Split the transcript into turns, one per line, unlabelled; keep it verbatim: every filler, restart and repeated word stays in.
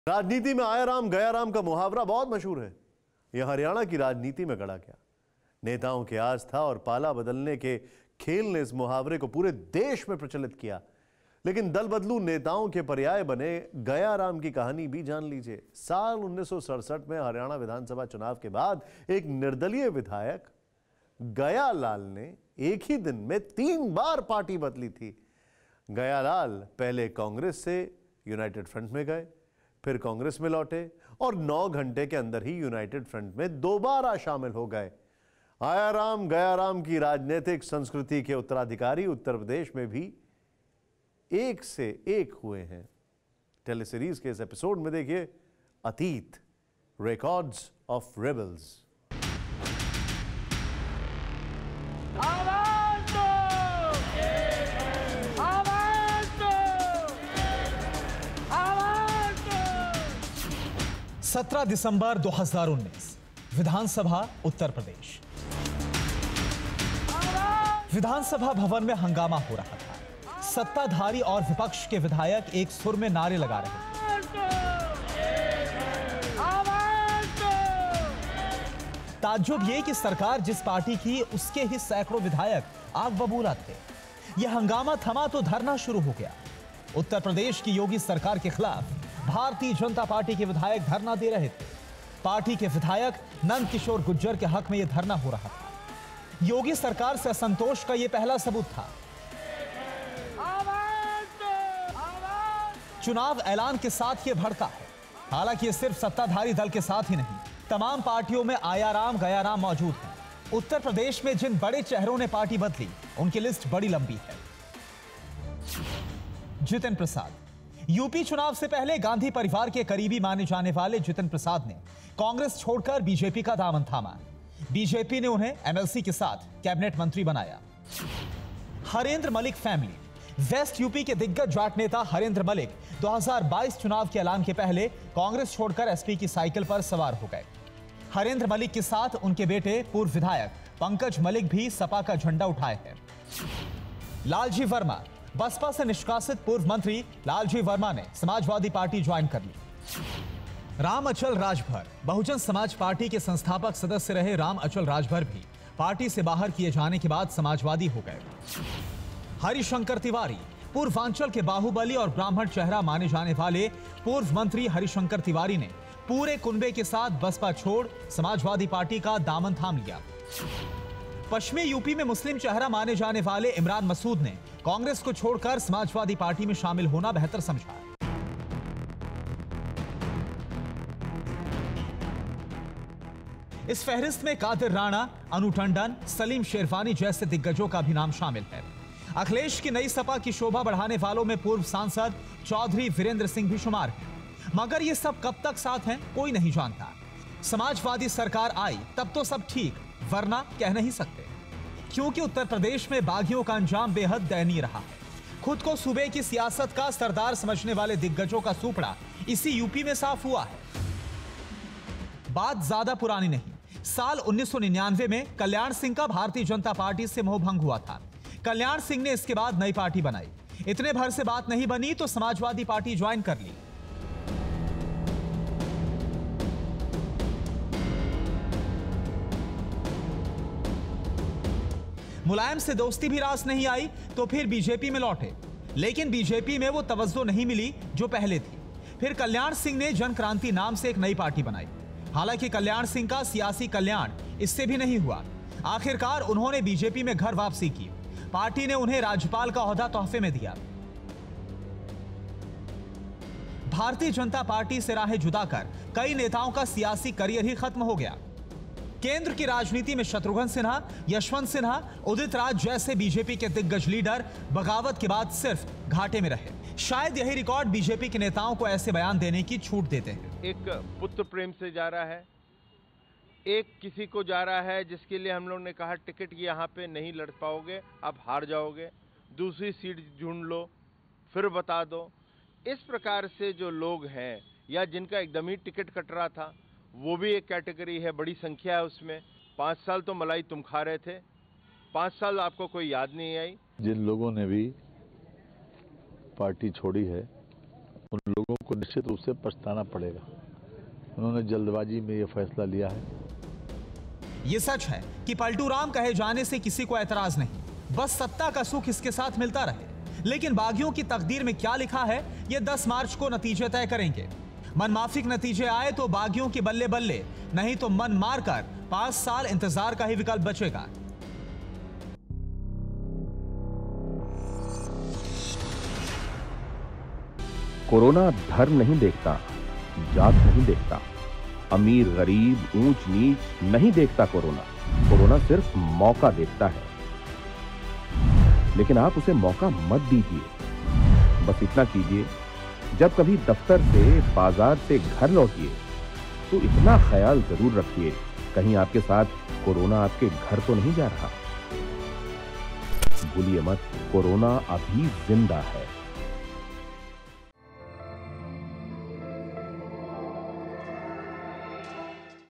राजनीति में आया राम गया राम का मुहावरा बहुत मशहूर है। यह हरियाणा की राजनीति में गढ़ा गया। नेताओं के आस्था और पाला बदलने के खेल ने इस मुहावरे को पूरे देश में प्रचलित किया। लेकिन दल बदलू नेताओं के पर्याय बने गया राम की कहानी भी जान लीजिए। साल उन्नीस सौ सड़सठ में हरियाणा विधानसभा चुनाव के बाद एक निर्दलीय विधायक गया लाल ने एक ही दिन में तीन बार पार्टी बदली थी। गया लाल पहले कांग्रेस से यूनाइटेड फ्रंट में गए, फिर कांग्रेस में लौटे और नौ घंटे के अंदर ही यूनाइटेड फ्रंट में दोबारा शामिल हो गए। आया राम गया राम की राजनीतिक संस्कृति के उत्तराधिकारी उत्तर प्रदेश में भी एक से एक हुए हैं। टेलीसीरीज के इस एपिसोड में देखिए अतीत, रिकॉर्ड्स ऑफ रेबल्स।
सत्रह दिसंबर दो हज़ार उन्नीस, विधानसभा उत्तर प्रदेश। विधानसभा भवन में हंगामा हो रहा था। सत्ताधारी और विपक्ष के विधायक एक सुर में नारे लगा रहे थे। ताज्जुब ये कि सरकार जिस पार्टी की उसके ही सैकड़ों विधायक आग बबूला थे। यह हंगामा थमा तो धरना शुरू हो गया। उत्तर प्रदेश की योगी सरकार के खिलाफ भारतीय जनता पार्टी के विधायक धरना दे रहे थे। पार्टी के विधायक नंद किशोर गुर्जर के हक में यह धरना हो रहा था। योगी सरकार से असंतोष का यह पहला सबूत था। चुनाव ऐलान के साथ यह भड़का है। हालांकि यह सिर्फ सत्ताधारी दल के साथ ही नहीं, तमाम पार्टियों में आया राम गया राम मौजूद है। उत्तर प्रदेश में जिन बड़े चेहरों ने पार्टी बदली, उनकी लिस्ट बड़ी लंबी है। जितिन प्रसाद। यूपी चुनाव से पहले गांधी परिवार के करीबी माने जाने वाले जितिन प्रसाद ने कांग्रेस छोड़कर बीजेपी का दामन थामा। बीजेपी ने उन्हें एमएलसी के साथ कैबिनेट मंत्री बनाया। Harendra Malik family. West UP के दिग्गज जाट नेता हरेंद्र मलिक दो हज़ार बाईस चुनाव के ऐलान के पहले कांग्रेस छोड़कर एसपी की साइकिल पर सवार हो गए। हरेंद्र मलिक के साथ उनके बेटे पूर्व विधायक पंकज मलिक भी सपा का झंडा उठाए हैं। लालजी वर्मा। बसपा से निष्कासित पूर्व मंत्री लालजी वर्मा ने समाजवादी पार्टी ज्वाइन कर ली। राम अचल राजभर। बहुजन समाज पार्टी के संस्थापक सदस्य रहे राम अचल राजभर भी पार्टी से बाहर किए जाने के बाद समाजवादी हो गए। हरिशंकर तिवारी। पूर्वांचल के बाहुबली और ब्राह्मण चेहरा माने जाने वाले पूर्व मंत्री हरिशंकर तिवारी ने पूरे कुनबे के साथ बसपा छोड़ समाजवादी पार्टी का दामन थाम लिया। पश्चिमी यूपी में मुस्लिम चेहरा माने जाने वाले इमरान मसूद ने कांग्रेस को छोड़कर समाजवादी पार्टी में शामिल होना बेहतर समझा। इस फहरिस्त में कादिर राणा, अनु टंडन, सलीम शेरवानी जैसे दिग्गजों का भी नाम शामिल है। अखिलेश की नई सपा की शोभा बढ़ाने वालों में पूर्व सांसद चौधरी वीरेंद्र सिंह भी शुमार हैं। मगर ये सब कब तक साथ हैं, कोई नहीं जानता। समाजवादी सरकार आई तब तो सब ठीक, वरना कह नहीं सकते, क्योंकि उत्तर प्रदेश में बागियों का अंजाम बेहद दयनीय रहा है। खुद को सूबे की सियासत का सरदार समझने वाले दिग्गजों का सूपड़ा इसी यूपी में साफ हुआ है। बात ज्यादा पुरानी नहीं, साल उन्नीस सौ निन्यानवे में कल्याण सिंह का भारतीय जनता पार्टी से मोहभंग हुआ था। कल्याण सिंह ने इसके बाद नई पार्टी बनाई। इतने भर से बात नहीं बनी तो समाजवादी पार्टी ज्वाइन कर ली। मुलायम से दोस्ती भी रास नहीं आई तो फिर बीजेपी में लौटे, लेकिन बीजेपी में वो तवज्जो नहीं मिली जो पहले थी। फिर कल्याण सिंह ने जन क्रांति नाम से एक नई पार्टी बनाई। हालांकि कल्याण सिंह का सियासी कल्याण इससे भी नहीं हुआ। आखिरकार उन्होंने बीजेपी में घर वापसी की। पार्टी ने उन्हें राज्यपाल का ओहदा तोहफे में दिया। भारतीय जनता पार्टी से राहें जुदा कर कई नेताओं का सियासी करियर ही खत्म हो गया। केंद्र की राजनीति में शत्रुघ्न सिन्हा, यशवंत सिन्हा, उदित राज जैसे बीजेपी के दिग्गज लीडर बगावत के बाद सिर्फ घाटे में रहे। शायद यही रिकॉर्ड बीजेपी के नेताओं को ऐसे बयान देने की छूट देते हैं।
एक पुत्र प्रेम से जा रहा है, एक किसी को जा रहा है जिसके लिए हम लोग ने कहा टिकट यहाँ पे नहीं लड़ पाओगे, आप हार जाओगे, दूसरी सीट ढूंढ लो, फिर बता दो। इस प्रकार से जो लोग हैं या जिनका एकदम ही टिकट कट रहा था, वो भी एक कैटेगरी है, बड़ी संख्या है उसमें। पाँच साल तो मलाई तुम खा रहे थे, पाँच साल आपको कोई याद नहीं आई।
जिन लोगों ने भी पार्टी छोड़ी है उन लोगों को निश्चित रूप से पछताना पड़ेगा। उन्होंने जल्दबाजी में ये फैसला लिया है।
ये सच है कि पलटू राम कहे जाने से किसी को एतराज नहीं, बस सत्ता का सुख इसके साथ मिलता रहे। लेकिन बागियों की तकदीर में क्या लिखा है, ये दस मार्च को नतीजे तय करेंगे। मनमाफिक नतीजे आए तो बागियों की बल्ले बल्ले, नहीं तो मन मारकर पांच साल इंतजार का ही विकल्प बचेगा।
कोरोना धर्म नहीं देखता, जात नहीं देखता, अमीर गरीब ऊंच नीच नहीं देखता। कोरोना कोरोना सिर्फ मौका देखता है, लेकिन आप उसे मौका मत दीजिए। बस इतना कीजिए, जब कभी दफ्तर से बाजार से घर लौटिए तो इतना ख्याल जरूर रखिए कहीं आपके साथ कोरोना आपके घर तो नहीं जा रहा। भूलिए मत, कोरोना अभी जिंदा है।